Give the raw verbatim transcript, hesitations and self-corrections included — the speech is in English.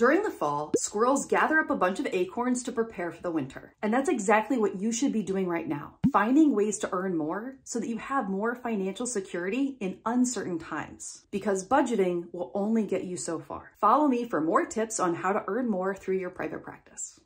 During the fall, squirrels gather up a bunch of acorns to prepare for the winter. And that's exactly what you should be doing right now. Finding ways to earn more so that you have more financial security in uncertain times. Because budgeting will only get you so far. Follow me for more tips on how to earn more through your private practice.